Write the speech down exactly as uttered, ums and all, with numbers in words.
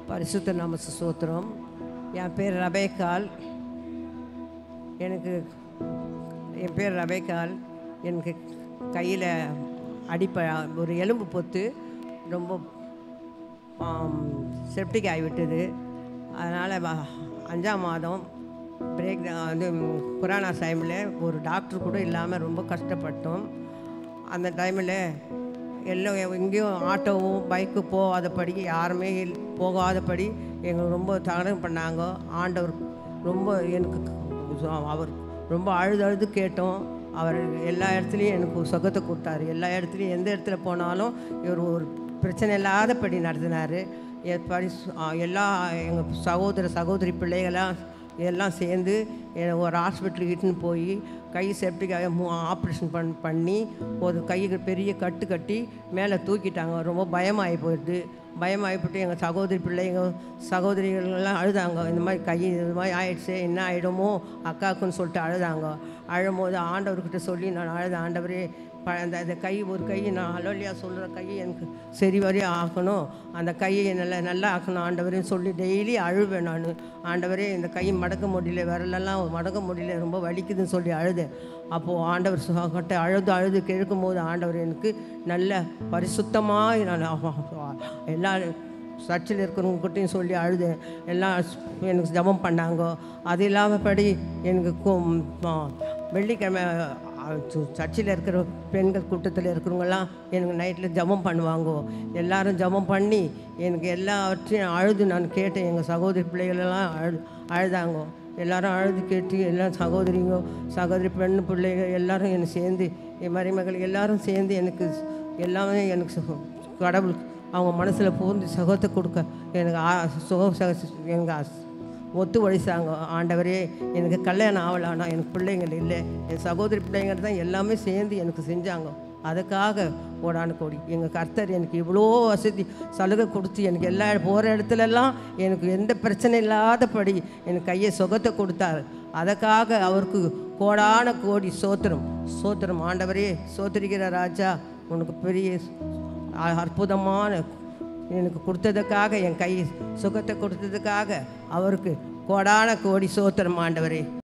பரிசுத்த நாமத்து ஸ்தோத்திரம். என் பேர் ரபேக்கால். எனக்கு என் பேர் ரபேக்கால். எனக்கு கையில் அடிப்ப ஒரு எலும்பு பொத்து ரொம்ப செப்டிக் ஆகிவிட்டது. அதனால் அஞ்சாம் மாதம் பிரேக் வந்து கொரோனா டைமில் ஒரு டாக்டர் கூட இல்லாமல் ரொம்ப கஷ்டப்பட்டோம். அந்த டைமில் எல்லாம் எங்கேயும் ஆட்டோவும் பைக்கு போகாதபடி யாருமே போகாதபடி எங்களுக்கு ரொம்ப தகனம் பண்ணாங்க. ஆண்டவர் ரொம்ப எனக்கு அவர் ரொம்ப அழுது அழுது கேட்டோம். அவர் எல்லா இடத்துலையும் எனக்கு சுகத்தை கொடுத்தாரு. எல்லா இடத்துலையும் எந்த இடத்துல போனாலும் இவர் ஒரு பிரச்சனை இல்லாதபடி நடத்தினார். பரி எல்லா எங்கள் சகோதர சகோதரி பிள்ளைகளாம் எல்லாம் சேர்ந்து ஒரு ஹாஸ்பிட்டலுக்கு இட்டுன்னு போய் கை செப்டிக்காக மூ ஆப்ரேஷன் பண் பண்ணி ஒரு கைக்கு பெரிய கட்டு கட்டி மேலே தூக்கிட்டாங்க. ரொம்ப பயமாகி போயிடுது. பயமாகிப்பட்டு எங்கள் சகோதரி பிள்ளைங்க சகோதரிகள்லாம் அழுதாங்க. இந்த மாதிரி கை இது மாதிரி ஆயிடுச்சு, என்ன ஆகிடுமோ அக்காவுக்குன்னு சொல்லிட்டு அழுதாங்க. அழும்போது ஆண்டவர்கிட்ட சொல்லி நான் அழுத, ஆண்டவரே ப அந்த அந்த கை ஒரு கை நான் அலோலியா சொல்கிற கையை எனக்கு சரி வரையும் ஆக்கணும், அந்த கையை நல்லா நல்லா ஆக்கணும் ஆண்டவரேன்னு சொல்லி டெய்லி அழுவேன் நான். ஆண்டவரே இந்த கை மடக்க முடியல, விரலெல்லாம் மடக்க முடியல, ரொம்ப வலிக்குதுன்னு சொல்லி அழுதேன். அப்போது ஆண்டவர் கிட்ட அழுது அழுது கேட்கும் போது ஆண்டவர் எனக்கு நல்ல பரிசுத்தமாக நான் எல்லா சர்ச்சில் இருக்கிறவங்ககிட்டையும் சொல்லி அழுதேன். எல்லாம் எனக்கு ஜபம் பண்ணாங்க. அது இல்லாமல் படி எனக்கு வெள்ளிக்கிழமை சர்ச்சில் இருக்கிற பெண்கள் கூட்டத்தில் இருக்கிறவங்களாம் எனக்கு நைட்டில் ஜபம் பண்ணுவாங்க. எல்லோரும் ஜபம் பண்ணி எனக்கு எல்லாவற்றையும் அழுது நான் கேட்டேன். எங்கள் சகோதரி பிள்ளைகளெல்லாம் அழு அழுதாங்க. எல்லோரும் அழுது கேட்டு எல்லாம் சகோதரிங்க சகோதரி பெண் பிள்ளைகள் எல்லோரும் என்னை சேர்ந்து என் மருமகள் எல்லோரும் சேர்ந்து எனக்கு எல்லாமே எனக்கு கடவுள் அவங்க மனசில் பூந்து சுகத்தை கொடுக்க எனக்கு சுக எங்கள் ஒத்து ஒழிச்சாங்க. ஆண்டவரே எனக்கு கல்யாணம் ஆகலான்னா எனக்கு பிள்ளைங்கள் இல்லை, என் சகோதரி பிள்ளைங்கள் தான் எல்லாமே சேர்ந்து எனக்கு செஞ்சாங்க. அதுக்காக கோடான கோடி எங்கள் கர்த்தர் எனக்கு இவ்வளோ வசதி சலுகை கொடுத்து எனக்கு எல்லா போகிற இடத்துலலாம் எனக்கு எந்த பிரச்சனை இல்லாதபடி எனக்கு கையை சுகத்தை கொடுத்தார். அதுக்காக அவருக்கு கோடான கோடி சோத்திரம் சோத்திரம். ஆண்டவரே சோத்திரிக்கிற ராஜா, உனக்கு பெரிய அற்புதமான எனக்கு கொடுத்ததுக்காக, என் கை சுகத்தை கொடுத்ததுக்காக அவருக்கு கோடான கோடி சோத்திரம் ஆண்டவரே.